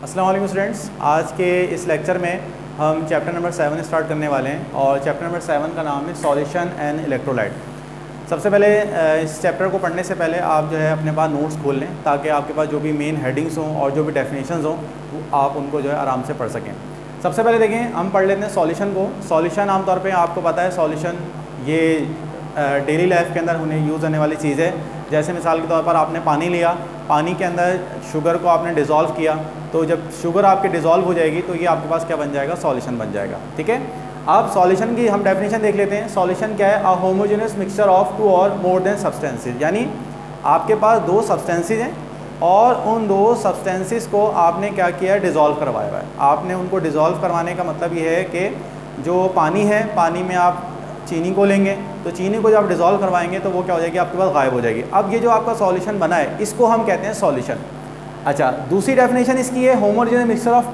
अस्सलाम वालेकुम स्टूडेंट्स, आज के इस लेक्चर में हम चैप्टर नंबर 7 स्टार्ट करने वाले हैं और चैप्टर नंबर 7 का नाम है सॉल्यूशन एंड इलेक्ट्रोलाइट। सबसे पहले इस चैप्टर को पढ़ने से पहले आप जो है अपने पास नोट्स खोल लें ताकि आपके पास जो भी मेन हेडिंग्स हों और जो भी डेफिनेशंस हों वो आप उनको जो है आराम से पढ़ सकें। सबसे पहले देखें, हम पढ़ लेते हैं सॉल्यूशन को। सॉल्यूशन आमतौर पर आपको पता है सॉल्यूशन ये डेली लाइफ के अंदर उन्हें यूज़ होने वाली चीज़ है। जैसे मिसाल के तौर पर आपने पानी लिया, पानी के अंदर शुगर को आपने डिज़ोल्व किया, तो जब शुगर आपके डिज़ोल्व हो जाएगी तो ये आपके पास क्या बन जाएगा, सॉल्यूशन बन जाएगा। ठीक है, अब सॉल्यूशन की हम डेफिनेशन देख लेते हैं। सॉल्यूशन क्या है? A homogeneous mixture of two or more then substances, यानी आपके पास दो सब्सटेंसेस हैं और उन दो सब्सटेंसेस को आपने क्या किया है, डिज़ोल्व करवाया हुआ है। आपने उनको डिज़ोल्व करवाने का मतलब ये है कि जो पानी है, पानी में आप चीनी को लेंगे तो चीनी को जब आप डिज़ोल्व करवाएंगे तो वो क्या हो जाएगी, आपके पास गायब हो जाएगी। अब ये जो आपका सॉल्यूशन बना है इसको हम कहते हैं सॉल्यूशन। अच्छा, दूसरी डेफिनेशन इसकी है homogeneous mixture of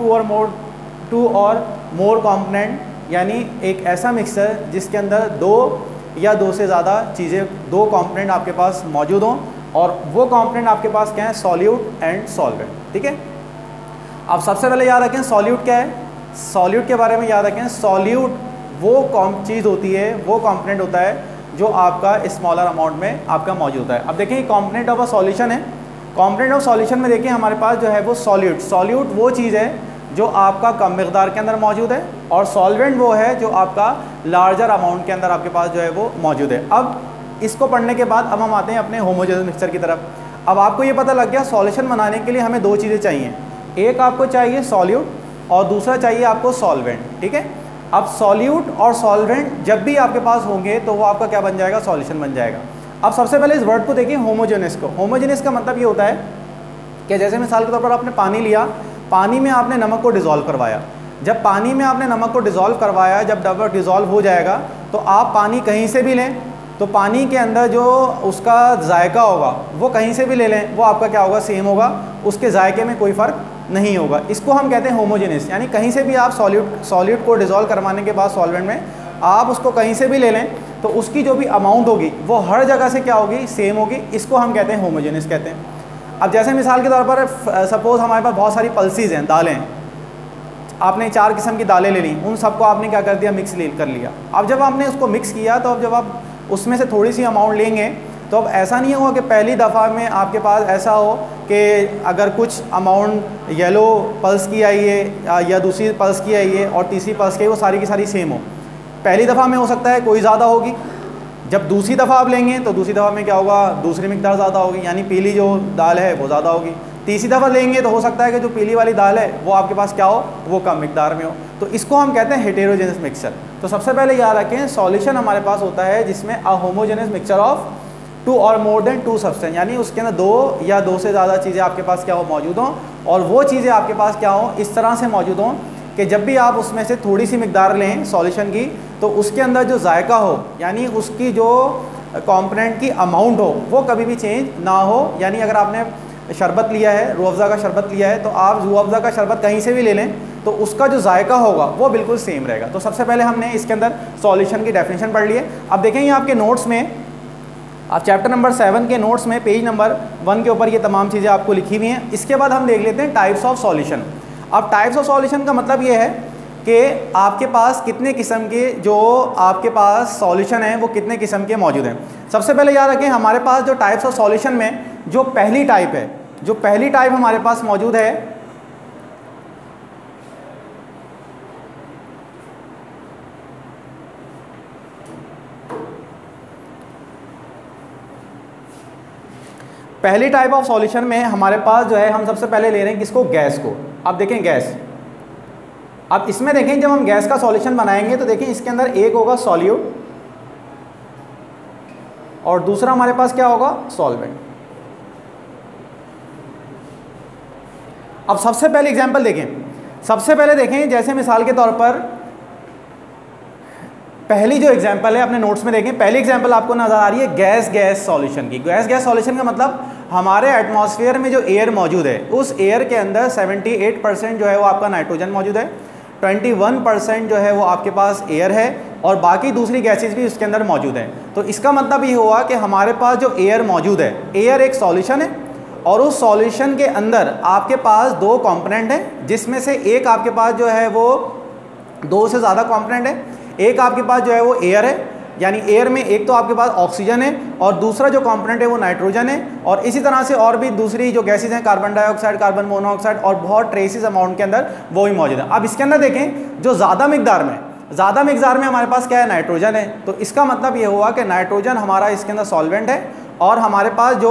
two or more component, यानी एक ऐसा मिक्सचर जिसके अंदर दो या दो से ज़्यादा चीज़ें, दो कंपोनेंट आपके पास मौजूद हों और वो कंपोनेंट आपके पास क्या है, सॉल्यूट एंड सॉल्वेंट। ठीक है, अब सबसे पहले याद रखें सॉल्यूट क्या है। सॉल्यूट के बारे में याद रखें, सॉल्यूट वो चीज़ होती है, वो कंपोनेंट होता है जो आपका स्मॉलर अमाउंट में आपका मौजूद होता है। अब देखें, कंपोनेंट ऑफ अ सॉल्यूशन है। कंपोनेंट ऑफ सॉल्यूशन में देखिए हमारे पास जो है वो सॉल्यूट। सॉल्यूट वो चीज़ है जो आपका कम मिकदार के अंदर मौजूद है और सॉल्वेंट वो है जो आपका लार्जर अमाउंट के अंदर आपके पास जो है वो मौजूद है। अब इसको पढ़ने के बाद अब हम आते हैं अपने होमोजेनियस मिक्सचर की तरफ। अब आपको ये पता लग गया सॉल्यूशन बनाने के लिए हमें दो चीज़ें चाहिए, एक आपको चाहिए सॉल्यूट और दूसरा चाहिए आपको सॉल्वेंट। ठीक है, अब सॉल्यूट और सॉल्वेंट जब भी आपके पास होंगे तो वो आपका क्या बन जाएगा, सॉल्यूशन बन जाएगा। अब सबसे पहले इस वर्ड को देखिए, होमोजेनियस को। होमोजेनियस का मतलब ये होता है कि जैसे मिसाल के तौर पर आपने पानी लिया, पानी में आपने नमक को डिज़ोल्व करवाया। जब पानी में आपने नमक को डिज़ोल्व करवाया, जब नमक डिज़ोल्व हो जाएगा तो आप पानी कहीं से भी लें तो पानी के अंदर जो उसका जायका होगा वो कहीं से भी ले लें, वो आपका क्या होगा, सेम होगा, उसके जायके में कोई फ़र्क नहीं होगा। इसको हम कहते हैं होमोजेनियस, यानी कहीं से भी आप सॉल्यूट को डिज़ोल्व करवाने के बाद सॉल्वेंट में आप उसको कहीं से भी ले लें तो उसकी जो भी अमाउंट होगी वो हर जगह से क्या होगी, सेम होगी। इसको हम कहते हैं होमोजेनियस कहते हैं। अब जैसे मिसाल के तौर पर सपोज़ हमारे पास बहुत सारी पल्सीज़ हैं, दालें, आपने 4 किस्म की दालें ले ली, उन सबको आपने क्या कर दिया, मिक्स कर लिया। अब जब आपने उसको मिक्स किया तो अब जब आप उसमें से थोड़ी सी अमाउंट लेंगे तो अब ऐसा नहीं होगा कि पहली दफ़ा में आपके पास ऐसा हो कि अगर कुछ अमाउंट येलो पल्स की आई है या दूसरी पल्स की आई है और तीसरी पल्स की है, वो सारी की सारी सेम हो। पहली दफ़ा में हो सकता है कोई ज़्यादा होगी, जब दूसरी दफ़ा आप लेंगे तो दूसरी दफ़ा में क्या होगा, दूसरी मिकदार ज़्यादा होगी, यानी पीली जो दाल है वो ज़्यादा होगी। तीसरी दफ़ा लेंगे तो हो सकता है कि जो पीली वाली दाल है वो आपके पास क्या हो, वो कम मिकदार में हो। तो इसको हम कहते हैं हेटेरोजेनस मिक्सचर। तो सबसे पहले याद रखें, सॉल्यूशन हमारे पास होता है जिसमें a homogeneous mixture of two or more then to substance, यानी उसके अंदर दो या दो से ज़्यादा चीज़ें आपके पास क्या हो, मौजूद हों और वो चीज़ें आपके पास क्या हो, इस तरह से मौजूद हों कि जब भी आप उसमें से थोड़ी सी मिकदार लें सॉल्यूशन की तो उसके अंदर जो जायका हो, यानी उसकी जो कंपोनेंट की अमाउंट हो वो कभी भी चेंज ना हो। यानी अगर आपने शरबत लिया है, रूह अफ़ज़ा का शरबत लिया है, तो आप रूह अफ़ज़ा का शरबत कहीं से भी ले लें तो उसका जो जायका होगा वो बिल्कुल सेम रहेगा। तो सबसे पहले हमने इसके अंदर सॉल्यूशन की डेफिनेशन पढ़ ली है। अब देखेंगे आपके नोट्स में, आप चैप्टर नंबर 7 के नोट्स में पेज नंबर 1 के ऊपर ये तमाम चीज़ें आपको लिखी हुई हैं। इसके बाद हम देख लेते हैं टाइप्स ऑफ सॉल्यूशन। अब टाइप्स ऑफ सॉल्यूशन का मतलब ये है कि आपके पास कितने किस्म के जो आपके पास सॉल्यूशन हैं वो कितने किस्म के मौजूद हैं। सबसे पहले याद रखें, हमारे पास जो टाइप्स ऑफ सॉल्यूशन में जो पहली टाइप है, जो पहली टाइप हमारे पास मौजूद है पहली टाइप ऑफ सॉल्यूशन में हमारे पास जो है, हम सबसे पहले ले रहे हैं किसको, गैस को। अब देखें गैस, अब इसमें देखें जब हम गैस का सॉल्यूशन बनाएंगे तो देखें इसके अंदर एक होगा सॉल्यूट और दूसरा हमारे पास क्या होगा, सॉल्वेंट। अब सबसे पहले एग्जांपल देखें, सबसे पहले देखें जैसे मिसाल के तौर पर पहली जो एग्जांपल है अपने नोट्स में देखें, पहली एग्जांपल आपको नजर आ रही है गैस सॉल्यूशन की। गैस सॉल्यूशन का मतलब हमारे एटमॉस्फेयर में जो एयर मौजूद है उस एयर के अंदर 78% जो है वो आपका नाइट्रोजन मौजूद है, 21% जो है वो आपके पास एयर है और बाकी दूसरी गैसेज भी उसके अंदर मौजूद हैं। तो इसका मतलब ये हुआ कि हमारे पास जो एयर मौजूद है, एयर एक सॉल्यूशन है और उस सॉल्यूशन के अंदर आपके पास दो कंपोनेंट हैं, जिसमें से एक आपके पास जो है वो दो से ज़्यादा कंपोनेंट है, एक आपके पास जो है वो एयर है, यानी एयर में एक तो आपके पास ऑक्सीजन है और दूसरा जो कंपोनेंट है वो नाइट्रोजन है, और इसी तरह से और भी दूसरी जो गैसेज हैं, कार्बन डाइऑक्साइड, कार्बन मोनोऑक्साइड और बहुत ट्रेसिस अमाउंट के अंदर वो भी मौजूद है। अब इसके अंदर देखें जो ज़्यादा मिकदार में हमारे पास क्या है, नाइट्रोजन है। तो इसका मतलब ये हुआ कि नाइट्रोजन हमारा इसके अंदर सॉल्वेंट है, और हमारे पास जो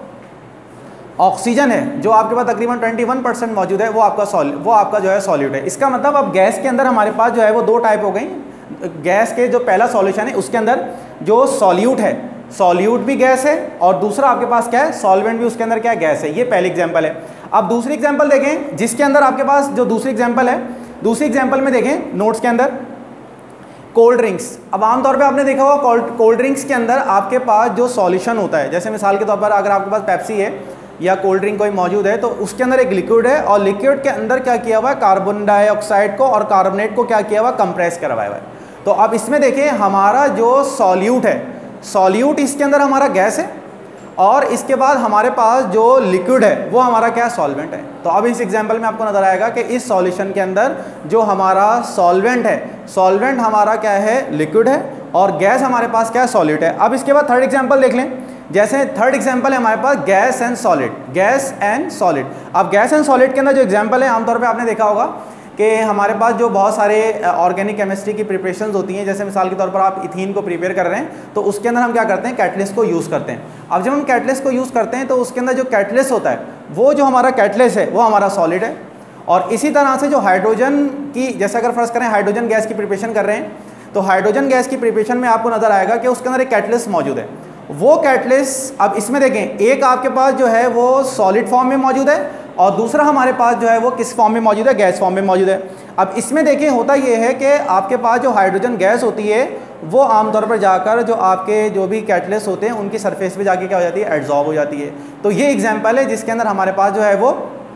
ऑक्सीजन है जो आपके पास तकरीबन 21% मौजूद है वो आपका जो है सॉल्यूट है। इसका मतलब अब गैस के अंदर हमारे पास जो है वो दो टाइप हो गई। गैस के जो पहला सॉल्यूशन है उसके अंदर जो सॉल्यूट है, सॉल्यूट भी गैस है, और दूसरा आपके पास क्या है, सॉल्वेंट भी उसके अंदर क्या है, गैस है। ये पहली एग्जांपल है। अब दूसरी एग्जांपल देखें, जिसके अंदर आपके पास जो दूसरी एग्जांपल है, दूसरी एग्जांपल में देखें नोट्स के अंदर कोल्ड ड्रिंक्स। अब आमतौर पे आपने देखा होगा कोल्ड ड्रिंक्स के अंदर आपके पास जो सॉल्यूशन होता है, जैसे मिसाल के तौर पर अगर आपके पास पेप्सी है या कोल्ड ड्रिंक कोई मौजूद है, तो उसके अंदर एक लिक्विड है, और लिक्विड के अंदर क्या किया हुआ है, कार्बन डाइऑक्साइड को और कार्बोनेट को क्या किया हुआ, कंप्रेस करवाया हुआ है। तो अब इसमें देखिए हमारा जो सॉल्यूट है, सॉल्यूट इसके अंदर हमारा गैस है, और इसके बाद हमारे पास जो लिक्विड है वो हमारा क्या, सॉल्वेंट है। तो अब इस एग्जांपल में आपको नजर आएगा कि इस सॉल्यूशन के अंदर जो हमारा सॉल्वेंट है, सॉल्वेंट हमारा क्या है, लिक्विड है, और गैस हमारे पास क्या है, सॉलिड है। अब इसके बाद थर्ड एग्जांपल देख लें। जैसे थर्ड एग्जांपल है हमारे पास gas and solid, gas and solid. अब गैस एंड सॉलिड के अंदर जो एग्जांपल है, आमतौर पे आपने देखा होगा कि हमारे पास जो बहुत सारे ऑर्गेनिक केमिस्ट्री की प्रिपरेशंस होती हैं, जैसे मिसाल के तौर पर आप इथीन को प्रिपेयर कर रहे हैं, तो उसके अंदर हम क्या करते हैं, कैटलिस्ट को यूज़ करते हैं। अब जब हम कैटलिस्ट को यूज़ करते हैं तो उसके अंदर जो कैटलिस्ट होता है, वो जो हमारा कैटलिस्ट है वो हमारा सॉलिड है। और इसी तरह से जो हाइड्रोजन की, जैसे अगर फर्स्ट करें हाइड्रोजन गैस की प्रिपरेशन कर रहे हैं, तो हाइड्रोजन गैस की प्रिपरेशन में आपको नजर आएगा कि उसके अंदर एक कैटलिस्ट मौजूद है। वो कैटलिस्ट, अब इसमें देखें, एक आपके पास जो है वो सॉलिड फॉर्म में मौजूद है, और दूसरा हमारे पास जो है वो किस फॉर्म में मौजूद है, गैस फॉर्म में मौजूद है। अब इसमें देखें होता ये है कि आपके पास जो हाइड्रोजन गैस होती है वो आमतौर पर जाकर जो आपके जो भी कैटलिस्ट होते हैं उनकी सरफेस पे जाके क्या हो जाती है, एड्जॉर्ब हो जाती है। तो ये एग्जांपल है जिसके अंदर हमारे पास जो है वो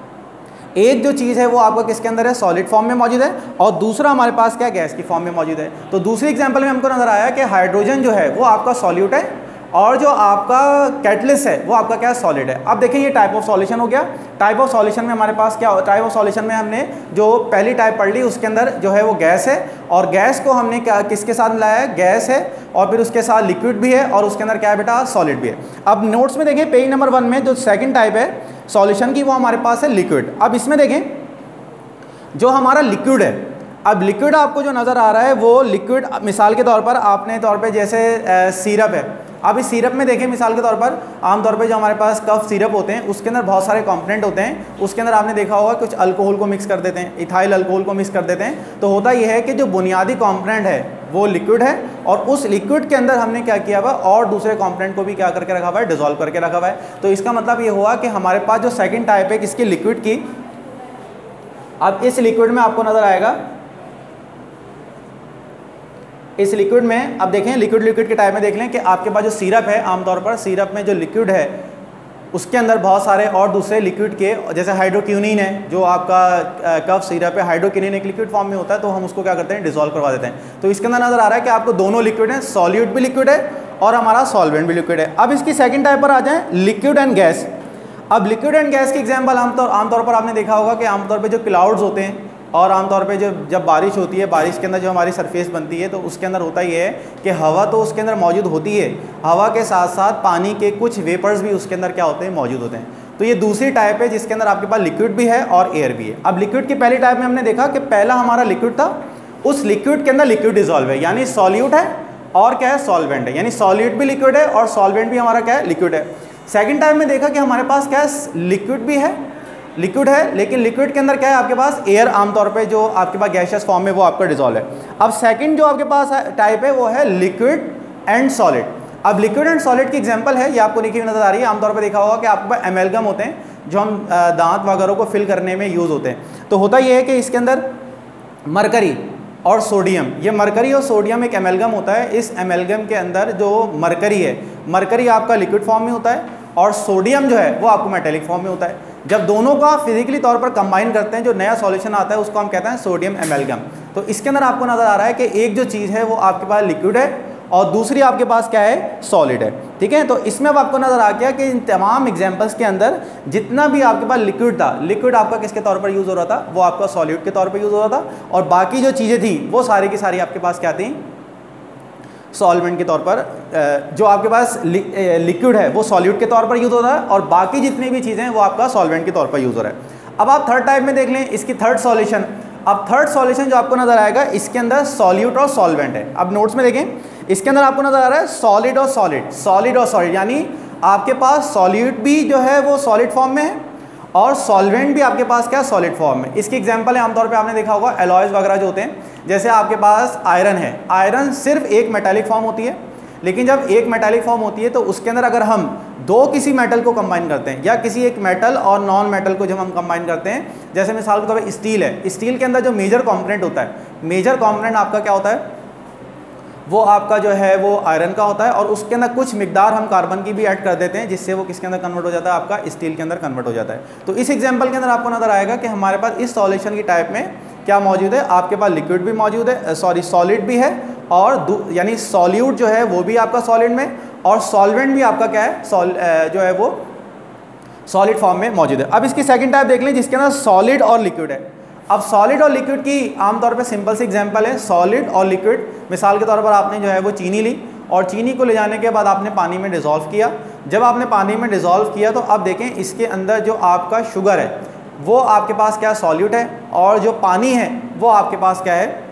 एक जो चीज़ है वो आपका किसके अंदर है, सॉलिड फॉर्म में मौजूद है, और दूसरा हमारे पास क्या, गैस की फॉर्म में मौजूद है। तो दूसरी एग्जांपल में हमको नजर आया कि हाइड्रोजन जो है वो आपका सॉल्यूट है, और जो आपका कैटलिस्ट है वो आपका क्या, सॉलिड है। अब देखिए ये टाइप ऑफ सॉल्यूशन हो गया। टाइप ऑफ सॉल्यूशन में हमारे पास क्या, टाइप ऑफ सॉल्यूशन में हमने जो पहली टाइप पढ़ ली उसके अंदर जो है वो गैस है, और गैस को हमने क्या किसके साथ मिलाया है, गैस है, और फिर उसके साथ लिक्विड भी है, और उसके अंदर क्या है बेटा, सॉलिड भी है। अब नोट्स में देखें पेज नंबर 1 में जो सेकेंड टाइप है सॉल्यूशन की वो हमारे पास है लिक्विड। अब इसमें देखें जो हमारा लिक्विड है, अब लिक्विड आपको जो नज़र आ रहा है वो लिक्विड, मिसाल के तौर पर आपने तौर पे जैसे सिरप है। अब इस सिरप में देखें मिसाल के तौर पर आमतौर पे जो हमारे पास कफ सिरप होते हैं उसके अंदर बहुत सारे कंपोनेंट होते हैं। उसके अंदर आपने देखा होगा कुछ अल्कोहल को मिक्स कर देते हैं, इथाइल अल्कोहल को मिक्स कर देते हैं। तो होता यह है कि जो बुनियादी कंपोनेंट है वो लिक्विड है, और उस लिक्विड के अंदर हमने क्या किया हुआ, और दूसरे कंपोनेंट को भी क्या करके रखा हुआ है, डिसॉल्व करके रखा हुआ है। तो इसका मतलब ये हुआ कि हमारे पास जो सेकेंड टाइप है किसकी, लिक्विड की। अब इस लिक्विड में आपको नज़र आएगा, इस लिक्विड में अब देखें लिक्विड के टाइप में देख लें कि आपके पास जो सिरप है, आमतौर पर सिरप में जो लिक्विड है उसके अंदर बहुत सारे और दूसरे लिक्विड के, जैसे हाइड्रोक्विनोन है जो आपका कफ सिरप है, हाइड्रोक्विनोन एक लिक्विड फॉर्म में होता है, तो हम उसको क्या करते हैं, डिसॉल्व करवा देते हैं। तो इसके अंदर नजर आ रहा है कि आपको दोनों लिक्विड हैं, सॉल्यूट भी लिक्विड है और हमारा सॉल्वेंट भी लिक्विड है। अब इसकी सेकेंड टाइप पर आ जाए, लिक्विड एंड गैस। अब लिक्विड एंड गैस की एग्जाम्पल आमतौर पर आपने देखा होगा कि आमतौर पर जो क्लाउड्स होते हैं, और आमतौर पे जब बारिश होती है, बारिश के अंदर जो हमारी सरफेस बनती है, तो उसके अंदर होता ही है कि हवा तो उसके अंदर मौजूद होती है, हवा के साथ साथ पानी के कुछ वेपर्स भी उसके अंदर क्या होते हैं, मौजूद होते हैं। तो ये दूसरी टाइप है जिसके अंदर आपके पास लिक्विड भी है और एयर भी है। अब लिक्विड की पहली टाइप में हमने देखा कि पहला हमारा लिक्विड था, उस लिक्विड के अंदर लिक्विड डिजॉल्व है, यानी सॉल्यूट है और क्या है, सॉल्वेंट है, यानी सॉल्यूट भी लिक्विड है और सॉल्वेंट भी हमारा क्या है, लिक्विड है। सेकेंड टाइप में देखा कि हमारे पास क्या है, लिक्विड भी है, लिक्विड है, लेकिन लिक्विड के अंदर क्या है आपके पास, एयर आमतौर पे जो आपके पास गैसियस फॉर्म में वो आपका डिसॉल्व है। अब सेकंड जो आपके पास टाइप है वो है लिक्विड एंड सॉलिड। अब लिक्विड एंड सॉलिड की एग्जांपल है, ये आपको लिखी हुई नजर आ रही है। आमतौर पे देखा होगा कि आपके पास एमेलगम होते हैं जो हम दांत वगैरह को फिल करने में यूज़ होते हैं। तो होता ये है कि इसके अंदर मरकरी और सोडियम, ये मरकरी और सोडियम एक एमेलगम होता है। इस एमेलगम के अंदर जो मरकरी है, मरकरी आपका लिक्विड फॉर्म में होता है और सोडियम जो है वो आपको मेटेलिक फॉर्म में होता है। जब दोनों का फिजिकली तौर पर कंबाइन करते हैं, जो नया सॉल्यूशन आता है उसको हम कहते हैं सोडियम एमेलगम। तो इसके अंदर आपको नज़र आ रहा है कि एक जो चीज़ है वो आपके पास लिक्विड है और दूसरी आपके पास क्या है, सॉलिड है। ठीक है, तो इसमें अब आपको नजर आ गया कि इन तमाम एग्जांपल्स के अंदर जितना भी आपके पास लिक्विड था, लिक्विड आपका किसके तौर पर यूज हो रहा था, वो आपका सॉलिड के तौर पर यूज हो रहा था, और बाकी जो चीजें थी वो सारी की सारी आपके पास क्या थी, सॉल्वेंट के तौर पर। जो आपके पास लिक्विड है वो सॉल्यूट के तौर पर यूज हो रहा है, और बाकी जितनी भी चीज़ें हैं वो आपका सॉल्वेंट के तौर पर यूज हो रहा है। अब आप थर्ड टाइप में देख लें, इसकी थर्ड सॉल्यूशन। अब थर्ड सॉल्यूशन जो आपको नजर आएगा, इसके अंदर सॉल्यूट और सॉल्वेंट है। अब नोट्स में देखें, इसके अंदर आपको नजर आ रहा है सॉलिड और सॉलिड, सॉलिड और सॉलिड, यानी आपके पास सॉल्यूट भी जो है वो सॉलिड फॉर्म में है और सॉल्वेंट भी आपके पास क्या, सॉलिड फॉर्म में। इसकी एग्जांपल है, आमतौर पे आपने देखा होगा एलॉयज वगैरह जो होते हैं, जैसे आपके पास आयरन है, आयरन सिर्फ एक मेटालिक फॉर्म होती है, लेकिन जब एक मेटालिक फॉर्म होती है तो उसके अंदर अगर हम दो किसी मेटल को कंबाइन करते हैं, या किसी एक मेटल और नॉन मेटल को जब हम कंबाइन करते हैं, जैसे मिसाल के तौर पर स्टील है, स्टील के अंदर जो मेजर कंपोनेंट होता है, मेजर कंपोनेंट आपका क्या होता है, वो आपका जो है वो आयरन का होता है, और उसके अंदर कुछ मिकदार हम कार्बन की भी ऐड कर देते हैं, जिससे वो किसके अंदर कन्वर्ट हो जाता है, आपका स्टील के अंदर कन्वर्ट हो जाता है। तो इस एग्जांपल के अंदर आपको नजर आएगा कि हमारे पास इस सॉल्यूशन की टाइप में क्या मौजूद है, आपके पास लिक्विड भी मौजूद है, सॉरी सॉलिड भी है, और यानी सॉल्यूट जो है वो भी आपका सॉलिड में, और सॉल्वेंट भी आपका क्या है, जो है वो सॉलिड फॉर्म में मौजूद है। अब इसकी सेकंड टाइप देख लें, जिसके अंदर सॉलिड और लिक्विड है। अब सॉलिड और लिक्विड की आमतौर पे सिंपल सी एग्जांपल है, सॉलिड और लिक्विड। मिसाल के तौर पर आपने जो है वो चीनी ली, और चीनी को ले जाने के बाद आपने पानी में डिज़ोल्व किया। जब आपने पानी में डिज़ोल्व किया तो अब देखें, इसके अंदर जो आपका शुगर है वो आपके पास क्या, सॉल्यूट है, और जो पानी है वो आपके पास क्या है,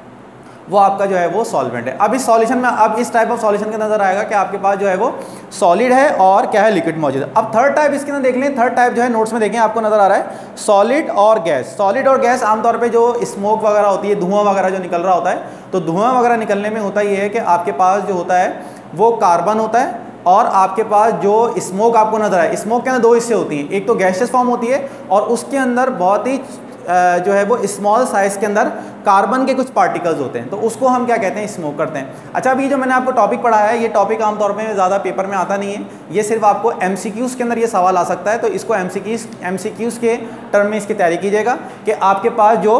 वो आपका जो है वो सॉल्वेंट है। अब इस सॉल्यूशन में, अब इस टाइप ऑफ सॉल्यूशन के नजर आएगा कि आपके पास जो है वो सॉलिड है और क्या है, लिक्विड मौजूद है। अब थर्ड टाइप इसके अंदर देख लें, थर्ड टाइप जो है नोट्स में देखें, आपको नजर आ रहा है सॉलिड और गैस। सॉलिड और गैस आमतौर पे जो स्मोक वगैरह होती है, धुआं वगैरह जो निकल रहा होता है, तो धुआं वगैरह निकलने में होता ये है कि आपके पास जो होता है वो कार्बन होता है, और आपके पास जो स्मोक आपको नजर आए, स्मोक के अंदर दो हिस्से होती हैं, एक तो गैसियस फॉर्म होती है, और उसके अंदर बहुत ही जो है वो स्मॉल साइज़ के अंदर कार्बन के कुछ पार्टिकल्स होते हैं, तो उसको हम क्या कहते हैं, स्मोक करते हैं। अच्छा, अभी जो मैंने आपको टॉपिक पढ़ाया है, ये टॉपिक आमतौर पे ज़्यादा पेपर में आता नहीं है, ये सिर्फ आपको एमसीक्यूज़ के अंदर ये सवाल आ सकता है, तो इसको एमसीक्यूज़ के टर्म में इसकी तैयारी कीजिएगा कि आपके पास जो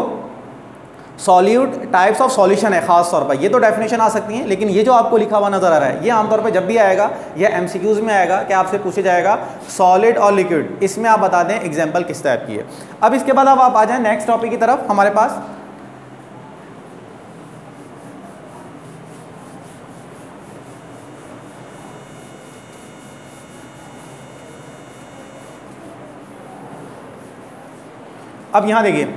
सॉल्यूट टाइप्स ऑफ सॉल्यूशन है खास तौर पर, ये तो डेफिनेशन आ सकती हैं, लेकिन ये जो आपको लिखा हुआ नजर आ रहा है, ये आमतौर पर जब भी आएगा ये एमसीक्यूज़ में आएगा कि आपसे पूछा जाएगा सॉलिड और लिक्विड, इसमें आप बता दें एग्जांपल किस टाइप की है। अब इसके बाद अब आप आ जाएं नेक्स्ट टॉपिक की तरफ। हमारे पास अब यहां देखिए,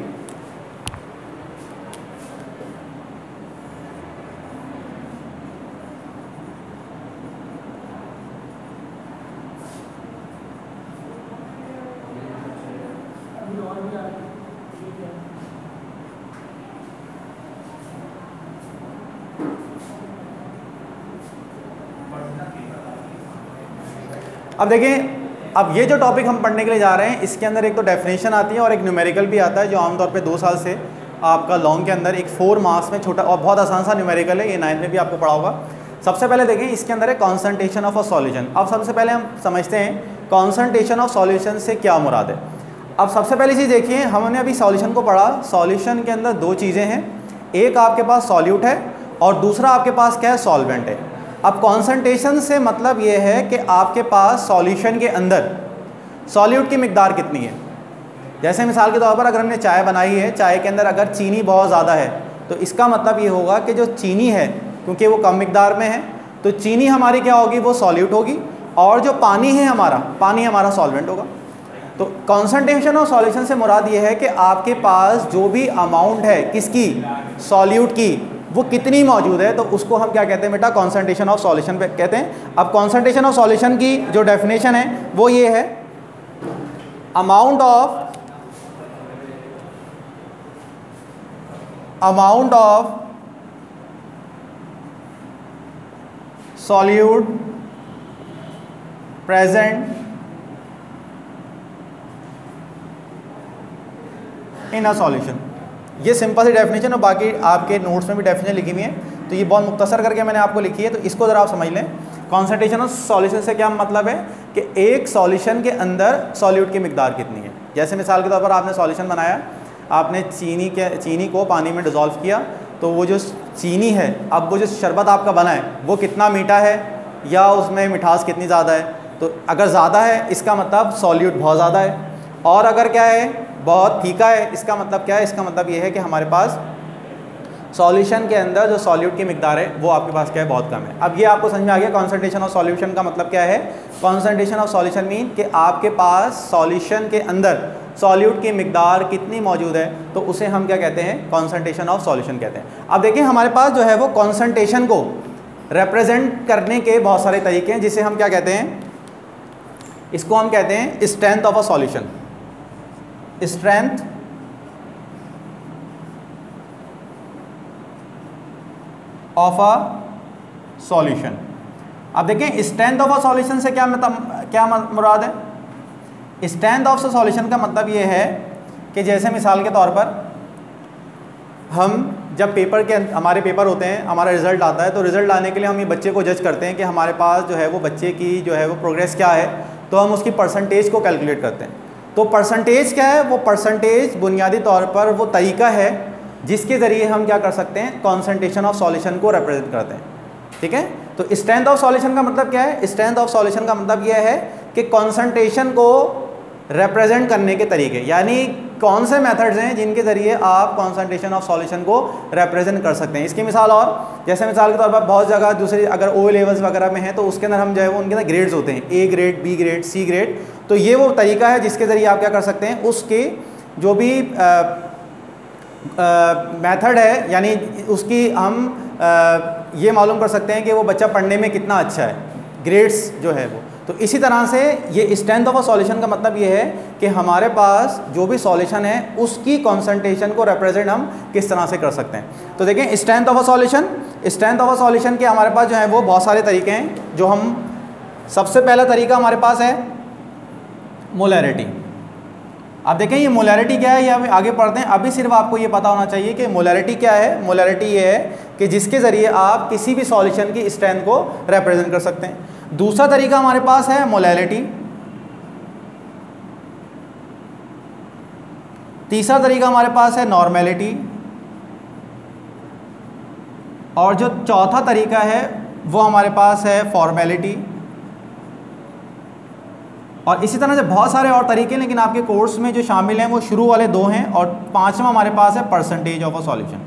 अब देखें, अब ये जो टॉपिक हम पढ़ने के लिए जा रहे हैं, इसके अंदर एक तो डेफिनेशन आती है और एक न्यूमेरिकल भी आता है, जो आमतौर पे 2 साल से आपका लॉन्ग के अंदर एक 4 मार्क्स में छोटा और बहुत आसान सा न्यूमेरिकल है, ये 9th में भी आपको पढ़ा होगा। सबसे पहले देखें, इसके अंदर है कॉन्सनट्रेशन ऑफ अ सॉल्यूशन। अब सबसे पहले हम समझते हैं कॉन्सनट्रेशन ऑफ सॉल्यूशन से क्या मुराद है। अब सबसे पहली चीज़ देखिए, हमने अभी सॉल्यूशन को पढ़ा, सॉल्यूशन के अंदर 2 चीज़ें हैं, एक आपके पास सॉल्यूट है और दूसरा आपके पास क्या है, सॉल्वेंट है। अब कॉन्सनट्रेशन से मतलब ये है कि आपके पास सॉल्यूशन के अंदर सॉल्यूट की मिकदार कितनी है। जैसे मिसाल के तौर पर अगर हमने चाय बनाई है, चाय के अंदर अगर चीनी बहुत ज़्यादा है, तो इसका मतलब ये होगा कि जो चीनी है, क्योंकि वो कम मिकदार में है, तो चीनी हमारी क्या होगी, वो सॉल्यूट होगी, और जो पानी है हमारा, पानी हमारा सॉल्वेंट होगा। तो कॉन्सनट्रेशन ऑफ सॉल्यूशन से मुराद ये है कि आपके पास जो भी अमाउंट है किसकी, सॉल्यूट की, वो कितनी मौजूद है, तो उसको हम क्या कहते हैं बेटा, कॉन्सनट्रेशन ऑफ सॉल्यूशन पे कहते हैं। अब कॉन्सनट्रेशन ऑफ सॉल्यूशन की जो डेफिनेशन है वो ये है, amount of solute present in a solution. ये सिंपल सी डेफिनेशन, और बाकी आपके नोट्स में भी डेफिनेशन लिखी हुई है, तो ये बहुत मुख्तसर करके मैंने आपको लिखी है, तो इसको ज़रा आप समझ लें। कॉन्सनट्रेशन ऑफ सॉल्यूशन से क्या मतलब है कि एक सॉल्यूशन के अंदर सॉल्यूट की मिकदार कितनी है। जैसे मिसाल के तौर पर आपने सॉल्यूशन बनाया, आपने चीनी को पानी में डिज़ोल्व किया, तो वो जो चीनी है, अब वो जो शरबत आपका बना है वो कितना मीठा है या उसमें मिठास कितनी ज़्यादा है। तो अगर ज़्यादा है इसका मतलब सॉल्यूट बहुत ज़्यादा है, और अगर क्या है बहुत फीका है इसका मतलब क्या है, इसका मतलब ये है कि हमारे पास सॉल्यूशन के अंदर जो सॉल्यूट की मिकदार है वो आपके पास क्या है, बहुत कम है। अब ये आपको समझ में आ गया कॉन्सेंट्रेशन ऑफ सॉल्यूशन का मतलब क्या है। कॉन्सेंट्रेशन ऑफ सॉल्यूशन मीन कि आपके पास सॉल्यूशन के अंदर सॉल्यूट की मिकदार कितनी मौजूद है, तो उसे हम क्या कहते हैं, कॉन्सेंट्रेशन ऑफ सॉल्यूशन कहते हैं। अब देखिए हमारे पास जो है वो कॉन्सेंट्रेशन को रिप्रेजेंट करने के बहुत सारे तरीके हैं, जिसे हम क्या कहते हैं, इसको हम कहते हैं strength of a solution. Strength of a solution. अब देखें स्ट्रेंथ ऑफ अ सॉल्यूशन से क्या मुराद है। स्ट्रेंथ ऑफ अ सॉल्यूशन का मतलब ये है कि जैसे मिसाल के तौर पर हम जब पेपर के हमारे पेपर होते हैं, हमारा रिज़ल्ट आता है, तो रिज़ल्ट आने के लिए हम ये बच्चे को जज करते हैं कि हमारे पास जो है वो बच्चे की जो है वो प्रोग्रेस क्या है, तो हम उसकी परसेंटेज को कैलकुलेट करते हैं। तो परसेंटेज क्या है, वो परसेंटेज बुनियादी तौर पर वो तरीका है जिसके ज़रिए हम क्या कर सकते हैं, कॉन्सेंट्रेशन ऑफ सॉल्यूशन को रिप्रेजेंट करते हैं। ठीक है, तो स्ट्रेंथ ऑफ सॉल्यूशन का मतलब क्या है। स्ट्रेंथ ऑफ सॉल्यूशन का मतलब यह है कि कॉन्सेंट्रेशन को रिप्रेजेंट करने के तरीके, यानी कौन से मेथड्स हैं जिनके ज़रिए आप कॉन्सेंट्रेशन ऑफ सॉल्यूशन को रिप्रेजेंट कर सकते हैं। इसकी मिसाल, और जैसे मिसाल के तौर पर बहुत जगह दूसरी अगर ओ लेवल्स वगैरह में है तो उसके अंदर हम जो है वो उनके अंदर ग्रेड्स होते हैं, A grade, B grade, C grade. तो ये वो तरीका है जिसके ज़रिए आप क्या कर सकते हैं, उसके जो भी मेथड है, यानी उसकी हम ये मालूम कर सकते हैं कि वो बच्चा पढ़ने में कितना अच्छा है, ग्रेड्स जो है वो। तो इसी तरह से ये स्ट्रेंथ ऑफ अ सॉल्यूशन का मतलब ये है कि हमारे पास जो भी सॉल्यूशन है उसकी कॉन्सेंट्रेशन को रिप्रेजेंट हम किस तरह से कर सकते हैं। तो देखें strength of a solution, strength of a solution के हमारे पास जो है वो बहुत सारे तरीके हैं। जो हम सबसे पहला तरीका हमारे पास है मोलैरिटी। अब देखें ये मोलैरिटी क्या है, ये हम आगे पढ़ते हैं। अभी सिर्फ आपको ये पता होना चाहिए कि मोलैरिटी क्या है। मोलैरिटी ये है कि जिसके ज़रिए आप किसी भी सॉल्यूशन की स्ट्रेंथ को रिप्रेजेंट कर सकते हैं। दूसरा तरीका हमारे पास है मोलैलिटी। तीसरा तरीका हमारे पास है नॉर्मेलिटी। और जो चौथा तरीका है वो हमारे पास है फॉर्मेलिटी। और इसी तरह से बहुत सारे और तरीके, लेकिन आपके कोर्स में जो शामिल हैं वो शुरू वाले दो हैं। और पांचवा हमारे पास है परसेंटेज ऑफ अ सॉल्यूशन।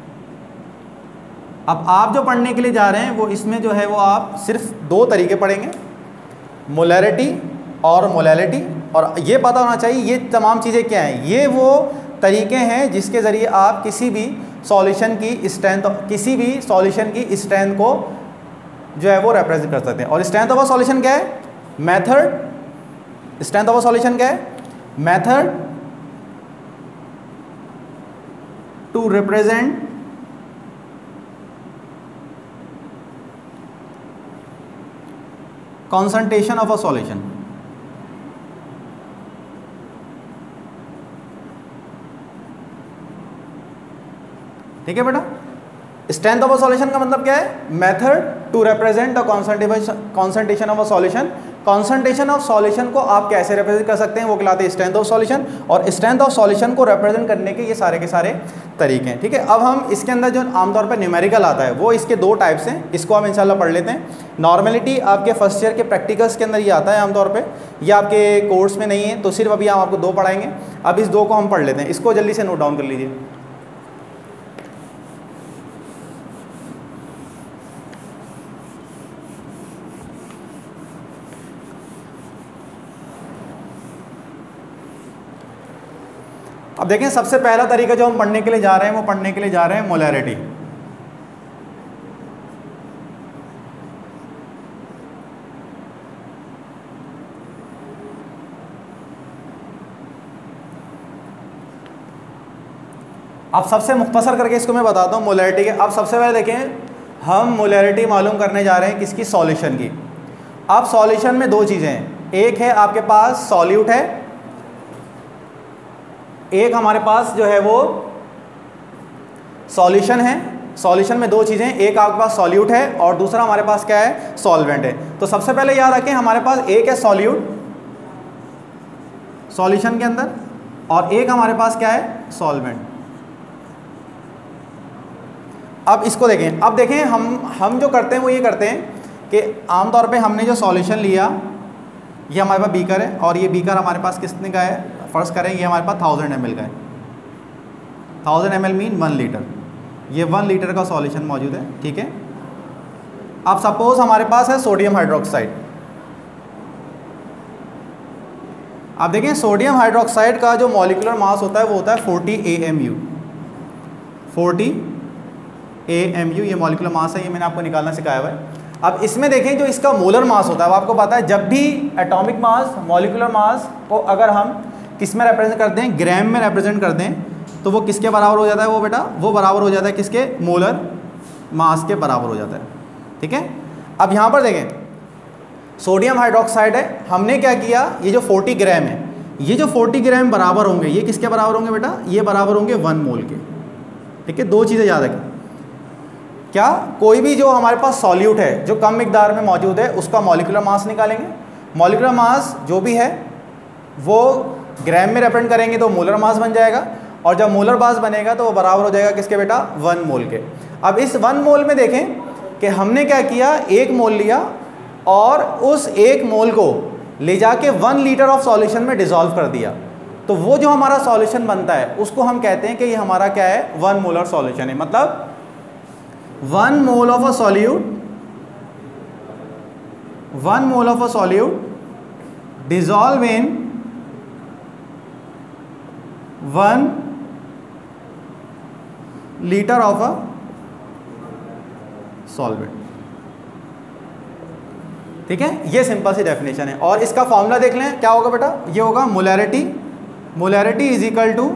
अब आप जो पढ़ने के लिए जा रहे हैं वो इसमें जो है वो आप सिर्फ दो तरीके पढ़ेंगे, मोलैरिटी और मोलैलिटी। और ये पता होना चाहिए ये तमाम चीज़ें क्या हैं। ये वो तरीके हैं जिसके ज़रिए आप किसी भी सॉल्यूशन की स्ट्रेंथ, किसी भी सॉल्यूशन की स्ट्रेंथ को जो है वो रिप्रेजेंट कर सकते हैं। और स्ट्रेंथ ऑफ अ सॉल्यूशन क्या है, method. Strength of a solution क्या है, method to represent concentration of a solution। ठीक है बेटा, स्ट्रेंथ ऑफ अ सॉल्यूशन का मतलब क्या है, method to represent the concentration of a solution. Concentration of solution को आप कैसे रिप्रेजेंट कर सकते हैं वो कहलाते हैं स्ट्रेंथ ऑफ सॉल्यूशन। और स्ट्रेंथ ऑफ सॉल्यूशन को रिप्रेजेंट करने के ये सारे के सारे तरीके हैं। ठीक है, अब हम इसके अंदर जो आमतौर पर न्यूमेरिकल आता है वो इसके दो टाइप्स हैं, इसको हम इंशाल्लाह पढ़ लेते हैं। नॉर्मेलिटी आपके फर्स्ट ईयर के प्रैक्टिकल्स के अंदर ये आता है आमतौर पे, ये आपके कोर्स में नहीं है, तो सिर्फ अभी हम आपको दो पढ़ाएंगे। अब इस दो को हम पढ़ लेते हैं, इसको जल्दी से नोट डाउन कर लीजिए। अब देखें सबसे पहला तरीका जो हम पढ़ने के लिए जा रहे हैं वो पढ़ने के लिए जा रहे हैं मोलैरिटी। अब सबसे मुख्तसर करके इसको मैं बताता हूँ मोलैरिटी के। अब सबसे पहले देखें हम मोलैरिटी मालूम करने जा रहे हैं किसकी, सॉल्यूशन की। अब सॉल्यूशन में दो चीज़ें हैं, एक है आपके पास सॉल्यूट है, एक हमारे पास जो है वो सॉल्यूशन है। सॉल्यूशन में दो चीज़ें, एक आपके पास सॉल्यूट है और दूसरा हमारे पास क्या है, सॉल्वेंट है। तो सबसे पहले याद रखें हमारे पास एक है सॉल्यूट सॉल्यूशन के अंदर और एक हमारे पास क्या है, सॉल्वेंट। अब इसको देखें, अब देखें हम जो करते हैं वो ये करते हैं कि आमतौर पे हमने जो सॉल्यूशन लिया, ये हमारे पास बीकर है और ये बीकर हमारे पास कितने का है, फर्ज करें ये हमारे पास 1000 ml का है। 1000 ml मीन 1 लीटर, ये 1 लीटर का सॉल्यूशन मौजूद है, ठीक है। अब सपोज हमारे पास है सोडियम हाइड्रोक्साइड। आप देखें सोडियम हाइड्रोक्साइड का जो मॉलिक्यूलर मास होता है वो होता है 40 AMU। 40 AMU ये मॉलिक्यूलर मास है, ये मैंने आपको निकालना सिखाया हुआ है। अब इसमें देखें जो इसका मोलर मास होता है, वो आपको पता है जब भी एटॉमिक मास मॉलिक्यूलर मास को अगर हम किस में रिप्रेजेंट करते हैं, ग्राम में रिप्रेजेंट करते हैं, तो वो किसके बराबर हो जाता है, वो बेटा वो बराबर हो जाता है किसके, मोलर मास के बराबर हो जाता है, ठीक है। अब यहाँ पर देखें सोडियम हाइड्रोक्साइड है, हमने क्या किया, ये जो 40 ग्राम है, ये जो 40 ग्राम बराबर होंगे, ये किसके बराबर होंगे बेटा, ये बराबर होंगे 1 मोल के, ठीक है। दो चीज़ें याद रखें, क्या कोई भी जो हमारे पास सॉल्यूट है जो कम मिकदार में मौजूद है उसका मॉलिक्यूलर मास निकालेंगे, मॉलिक्यूलर मास जो भी है वो ग्राम में रिप्रेजेंट करेंगे तो मोलर मास बन जाएगा, और जब मोलर मास बनेगा तो वो बराबर हो जाएगा किसके बेटा, 1 मोल के। अब इस 1 मोल में देखें कि हमने क्या किया, 1 मोल लिया और उस 1 मोल को ले जाके 1 लीटर ऑफ सॉल्यूशन में डिसॉल्व कर दिया, तो वो जो हमारा सॉल्यूशन बनता है उसको हम कहते हैं कि ये हमारा क्या है, 1 मोलर सॉल्यूशन है। मतलब 1 mole of a solute, 1 mole of a solute dissolve in 1 litre of a solvent, ठीक है। ये सिंपल सी डेफिनेशन है। और इसका फॉर्मूला देख लें, क्या होगा बेटा, ये होगा molarity, molarity is equal to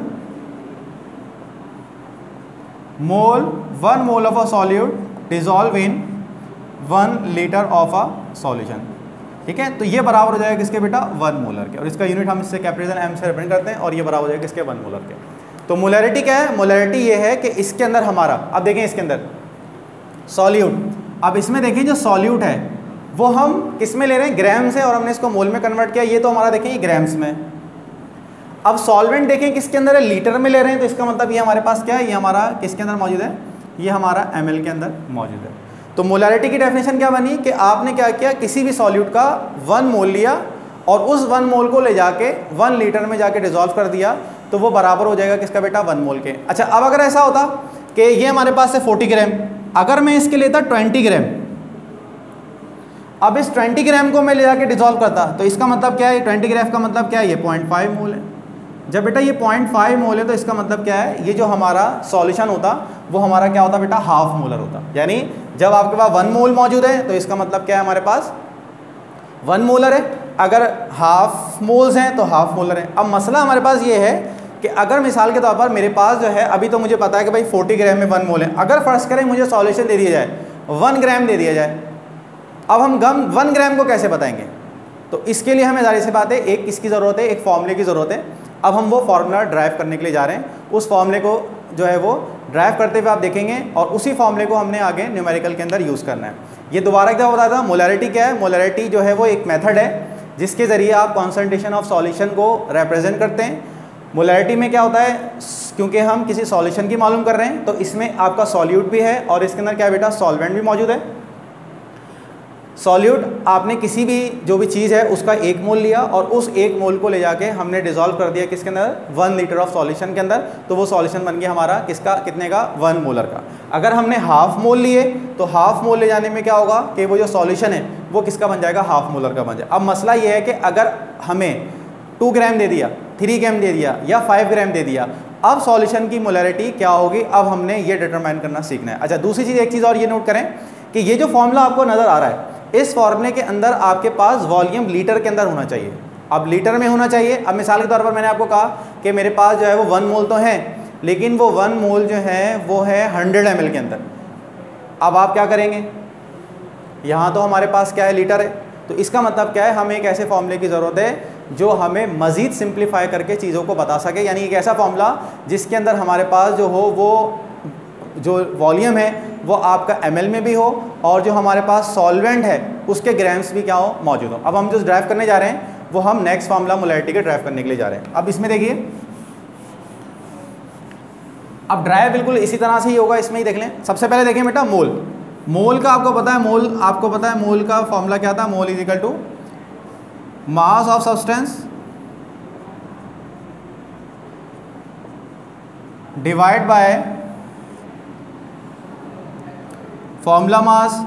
mole 1 mole of a solute dissolve in 1 litre of a solution, ठीक है। तो ये बराबर हो जाएगा किसके बेटा, 1 मोलर के, और इसका यूनिट हम इससे कैपिटल M से रिप्रेजेंट करते हैं, और ये बराबर हो जाएगा किसके, 1 मोलर के। तो मोलैरिटी क्या है, मोलैरिटी ये है कि इसके अंदर हमारा, अब देखें इसके अंदर सॉल्यूट, अब इसमें देखें जो सॉल्यूट है वो हम किस में ले रहे हैं, ग्राम से, और हमने इसको मोल में कन्वर्ट किया, ये तो हमारा देखें ये ग्राम्स में। अब सॉल्वेंट देखें किसके अंदर है, लीटर में ले रहे हैं, तो इसका मतलब ये हमारे पास क्या है, ये हमारा किसके अंदर मौजूद है, ये हमारा ml के अंदर मौजूद है। तो मोलैरिटी की डेफिनेशन क्या बनी कि आपने क्या किया, किसी भी सॉल्यूट का 1 मोल लिया और उस 1 मोल को ले जाके 1 लीटर में जाके डिसॉल्व कर दिया, तो वो बराबर हो जाएगा किसका बेटा, 1 मोल के। अच्छा, अब अगर ऐसा होता कि ये हमारे पास है 40 ग्राम, अगर मैं इसके लेता 20 ग्राम, अब इस 20 ग्राम को मैं ले जाके डिसॉल्व करता, तो इसका मतलब क्या है, 20 ग्राम का मतलब क्या है, ये 0.5 मोल है। जब बेटा ये 0.5 मोल है तो इसका मतलब क्या है, ये जो हमारा सॉल्यूशन होता वो हमारा क्या होता बेटा, हाफ मोलर होता। यानी जब आपके पास 1 मोल मौजूद है तो इसका मतलब क्या है, हमारे पास 1 मोलर है, अगर हाफ मोल्स हैं तो हाफ मोलर है। अब मसला हमारे पास ये है कि अगर मिसाल के तौर पर मेरे पास जो है, अभी तो मुझे पता है कि भाई 40 ग्राम में 1 मोल है, अगर फ़र्ज़ करें मुझे सॉल्यूशन दे दिया जाए 1 ग्राम दे दिया जाए, अब हम 1 ग्राम को कैसे बताएंगे, तो इसके लिए हमें ज़ाहिर सी बात है एक किसकी ज़रूरत है, एक फॉर्मूले की ज़रूरत है। अब हम वो फार्मूला ड्राइव करने के लिए जा रहे हैं, उस फॉर्मूले को जो है वो ड्राइव करते हुए आप देखेंगे, और उसी फॉर्मूले को हमने आगे न्यूमेरिकल के अंदर यूज़ करना है। ये दोबारा एक दफ़ा बताता हूँ, मोलैरिटी क्या है, मोलैरिटी जो है वो एक मेथड है जिसके ज़रिए आप कॉन्सेंट्रेशन ऑफ सॉल्यूशन को रिप्रेजेंट करते हैं। मोलैरिटी में क्या होता है, क्योंकि हम किसी सॉल्यूशन की मालूम कर रहे हैं तो इसमें आपका सॉल्यूट भी है और इसके अंदर क्या बेटा, सॉल्वेंट भी मौजूद है। सॉल्यूट आपने किसी भी जो भी चीज़ है उसका 1 मोल लिया और उस 1 मोल को ले जाके हमने डिसॉल्व कर दिया किसके अंदर, 1 लीटर ऑफ सॉल्यूशन के अंदर, तो वो सॉल्यूशन बन गया हमारा किसका, कितने का, 1 मोलर का। अगर हमने हाफ मोल लिए तो हाफ मोल ले जाने में क्या होगा कि वो जो सॉल्यूशन है वो किसका बन जाएगा, हाफ मोलर का बन जाएगा। अब मसला ये है कि अगर हमें 2 ग्राम दे दिया, 3 ग्राम दे दिया या 5 ग्राम दे दिया, अब सॉल्यूशन की मोलैरिटी क्या होगी, अब हमने ये डिटरमाइन करना सीखना है। अच्छा, दूसरी चीज़, एक चीज़ और ये नोट करें कि ये जो फॉर्मूला आपको नज़र आ रहा है, इस फॉर्मूले के अंदर आपके पास वॉल्यूम लीटर के अंदर होना चाहिए। अब लीटर में होना चाहिए। अब मिसाल के तौर पर मैंने आपको कहा कि मेरे पास जो है वो 1 मोल तो है, लेकिन वो 1 मोल जो है वो है 100 ml के अंदर। अब आप क्या करेंगे, यहाँ तो हमारे पास क्या है, लीटर है, तो इसका मतलब क्या है, हमें एक ऐसे फॉर्मूले की ज़रूरत है जो हमें मज़ीद सिंप्लीफाई करके चीज़ों को बता सके, यानी एक ऐसा फॉर्मूला जिसके अंदर हमारे पास जो हो वो जो वॉल्यूम है वो आपका ml में भी हो और जो हमारे पास सॉल्वेंट है उसके ग्राम्स भी क्या हो, मौजूद हो। अब हम जो ड्राइव करने जा रहे हैं वो हम नेक्स्ट फार्मूला मोलैरिटी के ड्राइव करने के लिए जा रहे हैं। अब इसमें देखिए अब ड्राइव बिल्कुल इसी तरह से ही होगा, इसमें ही देख लें। सबसे पहले देखें बेटा मोल, मोल का आपको पता है, मोल का फॉर्मूला क्या था, mole is equal to mass of substance divide by formula mass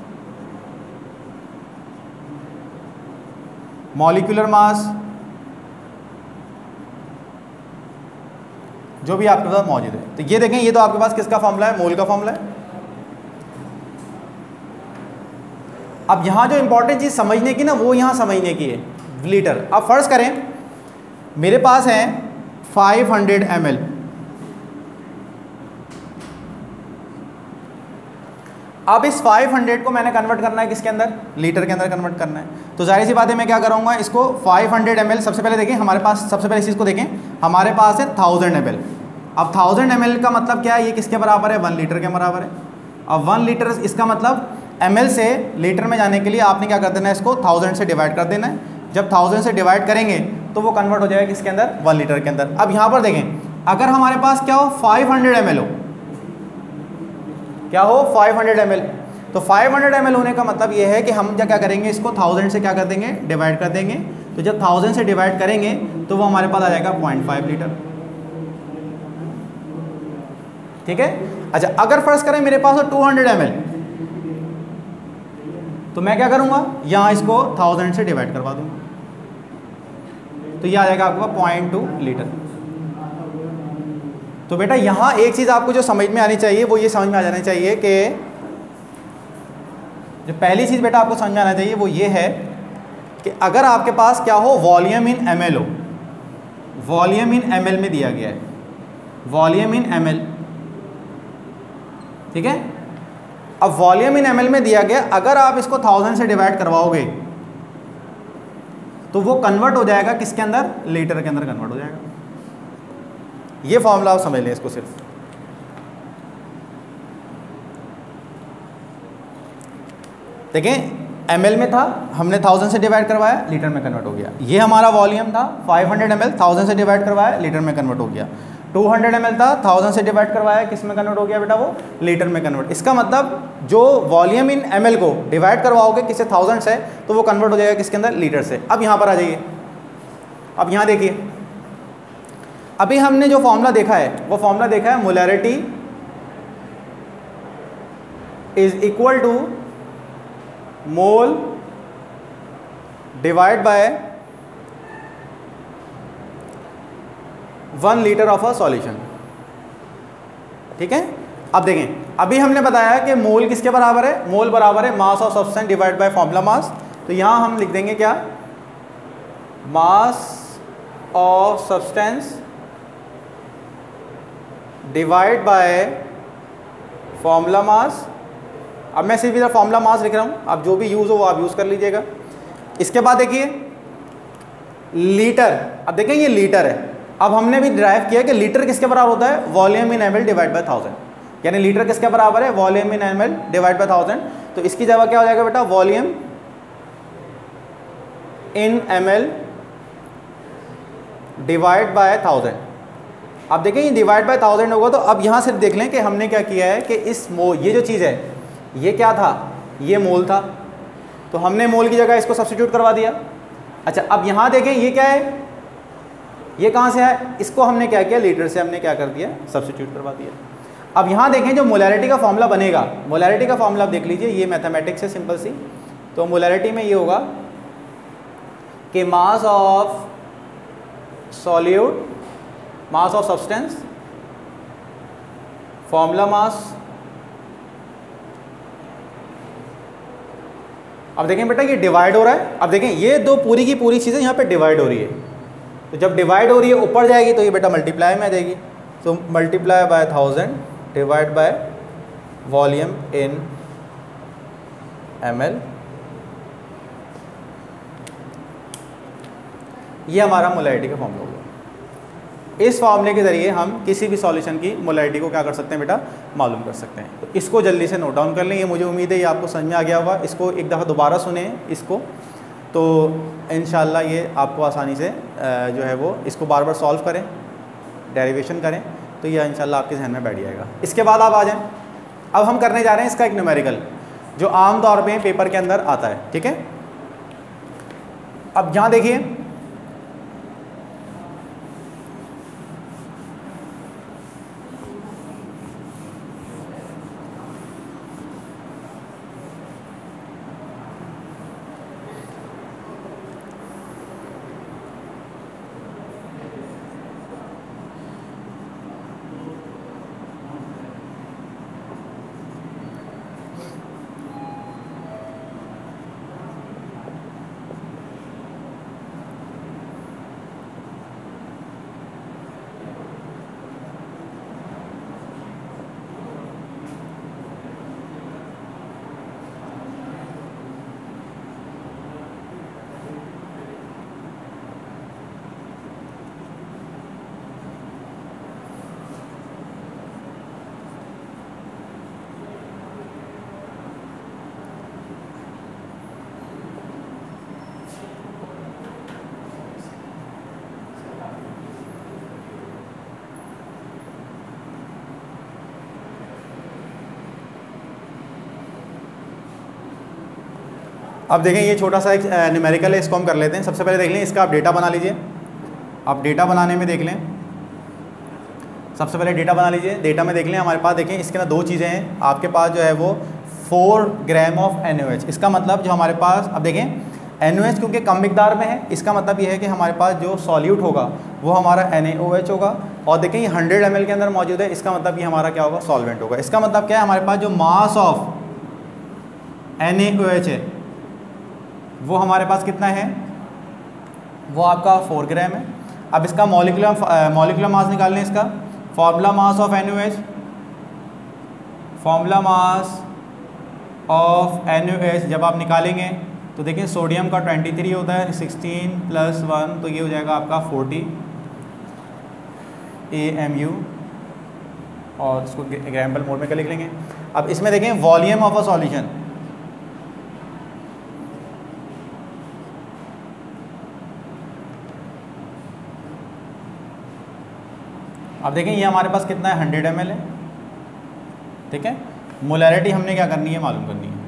molecular mass, जो भी आपके पास मौजूद है। तो ये देखें, ये तो आपके पास किसका फॉर्मूला है, मोल का फॉर्मूला है। अब यहां जो इंपॉर्टेंट चीज समझने की ना, वो यहां समझने की है, लीटर। अब फर्ज करें मेरे पास है 500 ml, अब इस 500 को मैंने कन्वर्ट करना है किसके अंदर, लीटर के अंदर कन्वर्ट करना है। तो जाहिर सी बात है मैं क्या करूँगा, इसको 500 ml, सबसे पहले देखें हमारे पास, सबसे पहले इस चीज़ को देखें, हमारे पास है 1000 ml। अब 1000 ml का मतलब क्या है, ये किसके बराबर है, 1 लीटर के बराबर है। अब 1 लीटर, इसका मतलब ml से लीटर में जाने के लिए आपने क्या कर देना है, इसको 1000 से डिवाइड कर देना है। जब 1000 से डिवाइड करेंगे तो वो कन्वर्ट हो जाएगा किसके अंदर, 1 लीटर के अंदर। अब यहाँ पर देखें, अगर हमारे पास क्या हो, 500 ml हो, क्या हो 500 ml, तो 500 ml होने का मतलब ये है कि हम क्या करेंगे, इसको 1000 से क्या कर देंगे, डिवाइड कर देंगे। तो जब 1000 से डिवाइड करेंगे तो वो हमारे पास आ जाएगा 0.5 लीटर, ठीक है। अच्छा, अगर फर्ज करें मेरे पास हो 200 ml, तो मैं क्या करूंगा, यहाँ इसको 1000 से डिवाइड करवा दूंगा, तो ये आ जाएगा आपको 0.2 लीटर। तो बेटा यहाँ एक चीज़ आपको जो समझ में आनी चाहिए, वो ये समझ में आ जाना चाहिए कि जो पहली चीज़ बेटा आपको समझ में आना चाहिए वो ये है कि अगर आपके पास क्या हो, वॉल्यूम इन ml हो, वॉल्यूम इन ml में दिया गया है, वॉल्यूम इन ml, ठीक है। अब वॉल्यूम इन ml में दिया गया, अगर आप इसको 1000 से डिवाइड करवाओगे तो वो कन्वर्ट हो जाएगा किसके अंदर, लीटर के अंदर कन्वर्ट हो जाएगा। ये फॉर्मूला आप समझ लें इसको सिर्फ। देखें ml में था, हमने 1000 से डिवाइड करवाया, लीटर में कन्वर्ट हो गया। ये हमारा वॉल्यूम था 500 ml, 1000 से डिवाइड करवाया, लीटर में कन्वर्ट हो गया। 200 ml था, 1000 से डिवाइड करवाया, किस में कन्वर्ट हो गया बेटा, वो लीटर में कन्वर्ट। इसका मतलब जो वॉल्यूम इन ml को डिवाइड करवाओगे किससे, 1000 से, तो वो कन्वर्ट हो जाएगा किसके अंदर, लीटर से। अब यहाँ पर आ जाइए, अब यहाँ देखिए, अभी हमने जो फॉर्मूला देखा है, वो फॉर्मूला देखा है, molarity is equal to mole divide by 1 litre of a solution, ठीक है। अब देखें, अभी हमने बताया कि मोल किसके बराबर है, मोल बराबर है mass of substance divide by formula mass. तो यहां हम लिख देंगे क्या, mass of substance divide by formula mass. अब मैं सिर्फ इधर फॉर्मूला मास लिख रहा हूँ, अब जो भी यूज़ हो वो आप यूज़ कर लीजिएगा। इसके बाद देखिए लीटर, अब देखें ये लीटर है। अब हमने भी ड्राइव किया कि लीटर किसके बराबर होता है, volume in ml divide by 1000, यानी लीटर किसके बराबर है, volume in ml divide by 1000। तो इसकी जगह क्या हो जाएगा बेटा, volume in ml divide by 1000। अब देखें ये डिवाइड बाय 1000 होगा, तो अब यहाँ सिर्फ देख लें कि हमने क्या किया है कि इस ये जो चीज़ है, ये क्या था, ये मोल था, तो हमने मोल की जगह इसको सब्स्टिट्यूट करवा दिया। अच्छा, अब यहाँ देखें ये क्या है, ये कहाँ से है, इसको हमने क्या किया, लीटर से हमने क्या कर दिया, सब्स्टिट्यूट करवा दिया। अब यहाँ देखें जो मोलैरिटी का फॉर्मूला बनेगा, मोलैरिटी का फॉर्मूला आप देख लीजिए, ये मैथमेटिक्स है सिंपल सी। तो मोलैरिटी में ये होगा कि mass of solute, mass of substance, formula mass. अब देखें बेटा ये डिवाइड हो रहा है, अब देखें ये दो पूरी की पूरी चीज़ें यहाँ पे डिवाइड हो रही है, तो जब डिवाइड हो रही है ऊपर जाएगी तो ये बेटा मल्टीप्लाई में आ जाएगी। तो multiply by 1000 divide by volume in ml, ये हमारा मोलैरिटी का फॉर्मूला होगा। इस फॉर्मूले के ज़रिए हम किसी भी सॉल्यूशन की मोलैरिटी को क्या कर सकते हैं बेटा, मालूम कर सकते हैं। तो इसको जल्दी से नोट डाउन कर लें, ये मुझे उम्मीद है ये आपको समझ में आ गया होगा। इसको एक दफ़ा दोबारा सुने इसको, तो इंशाल्लाह ये आपको आसानी से जो है वो इसको बार बार सॉल्व करें, डेरिवेशन करें, तो ये इंशाल्लाह आपके जहन में बैठ जाएगा। इसके बाद आप आ जाएं, अब हम करने जा रहे हैं इसका एक न्यूमेरिकल जो आम तौर पे पेपर के अंदर आता है, ठीक है। अब यहाँ देखिए, अब देखें ये छोटा सा एक न्यूमेरिकल है, इसको हम कर लेते हैं। सबसे पहले देख लें इसका आप डेटा बना लीजिए। आप डेटा बनाने में देख लें, सबसे पहले डेटा बना लीजिए। डेटा में देख लें हमारे पास, देखें इसके ना दो चीज़ें हैं आपके पास जो है वो 4 ग्राम ऑफ NaOH। इसका मतलब जो हमारे पास, अब देखें NaOH क्योंकि कम मिकदार में है, इसका मतलब ये है कि हमारे पास जो सॉल्यूट होगा वो हमारा NaOH होगा। और देखें ये 100 ml के अंदर मौजूद है, इसका मतलब ये हमारा क्या होगा, सॉल्वेंट होगा। इसका मतलब क्या है, हमारे पास जो मास ऑफ NaOH है वो हमारे पास कितना है, वो आपका 4 ग्राम है। अब इसका मॉलिक्यूलर मास निकाल लें। इसका formula mass of NaOH, formula mass of NaOH जब आप निकालेंगे तो देखिए सोडियम का 23 होता है, 16 + 1 तो ये हो जाएगा आपका 40 AMU, और इसको एग्जाम्पल मोड में कर लिख लेंगे। अब इसमें देखें वॉल्यूम ऑफ अ सॉल्यूशन, अब देखें ये हमारे पास कितना है, 100 ml है, ठीक है। मोलैरिटी हमने क्या करनी है, मालूम करनी है।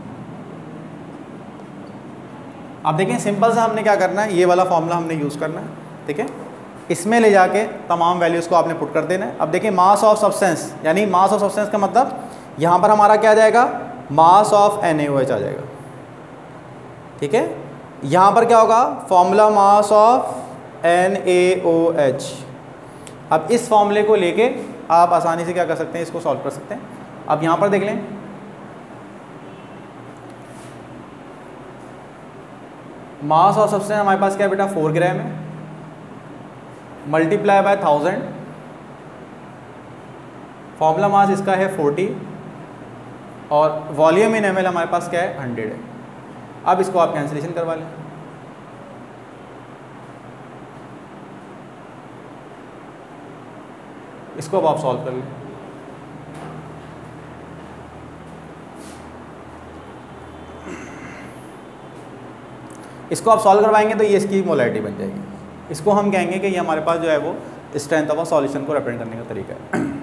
अब देखें सिंपल सा हमने क्या करना है, ये वाला फॉर्मूला हमने यूज़ करना है, ठीक है। इसमें ले जाके तमाम वैल्यूज़ को आपने पुट कर देना है। अब देखें मास ऑफ सब्सटेंस, यानी मास ऑफ सब्सटेंस का मतलब यहाँ पर हमारा क्या आ जाएगा, मास ऑफ NaOH आ जाएगा, ठीक है। यहाँ पर क्या होगा, फॉर्मूला मास ऑफ NaOH। अब इस फॉर्मूले को लेके आप आसानी से क्या कर सकते हैं, इसको सॉल्व कर सकते हैं। अब यहाँ पर देख लें, मास ऑफ सब्सटेंस हमारे पास क्या है बेटा, 4 ग्राम है, मल्टीप्लाई बाय 1000, फॉर्मूला मास इसका है 40, और वॉल्यूम इन ml हमारे पास क्या है, 100 है। अब इसको आप कैंसिलेशन करवा लें। इसको अब आप सॉल्व कर लें। इसको आप सॉल्व करवाएंगे तो ये इसकी मोलैरिटी बन जाएगी। इसको हम कहेंगे कि ये हमारे पास जो है वो स्ट्रेंथ ऑफ अ सॉल्यूशन को रिप्रेजेंट करने का तरीका है।